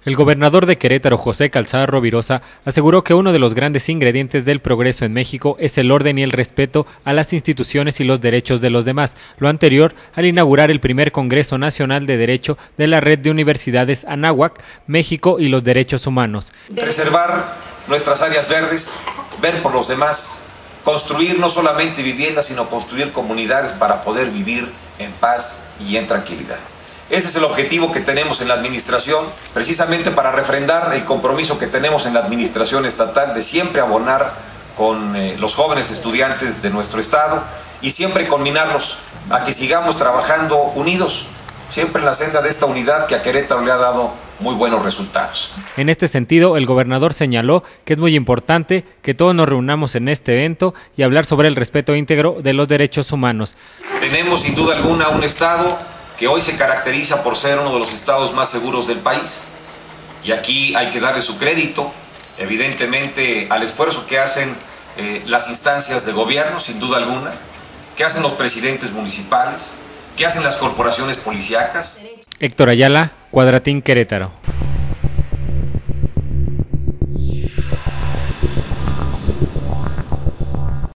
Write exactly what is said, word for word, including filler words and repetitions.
El gobernador de Querétaro, José Calzada Rovirosa, aseguró que uno de los grandes ingredientes del progreso en México es el orden y el respeto a las instituciones y los derechos de los demás, lo anterior al inaugurar el primer Congreso Nacional de Derecho de la Red de Universidades Anáhuac, México y los Derechos Humanos. Preservar nuestras áreas verdes, ver por los demás, construir no solamente viviendas, sino construir comunidades para poder vivir en paz y en tranquilidad. Ese es el objetivo que tenemos en la administración, precisamente para refrendar el compromiso que tenemos en la administración estatal de siempre abonar con eh, los jóvenes estudiantes de nuestro estado y siempre combinarlos a que sigamos trabajando unidos, siempre en la senda de esta unidad que a Querétaro le ha dado muy buenos resultados. En este sentido, el gobernador señaló que es muy importante que todos nos reunamos en este evento y hablar sobre el respeto íntegro de los derechos humanos. Tenemos sin duda alguna un estado que hoy se caracteriza por ser uno de los estados más seguros del país. Y aquí hay que darle su crédito, evidentemente, al esfuerzo que hacen eh, las instancias de gobierno, sin duda alguna, que hacen los presidentes municipales, que hacen las corporaciones policíacas. Héctor Ayala, Cuadratín, Querétaro.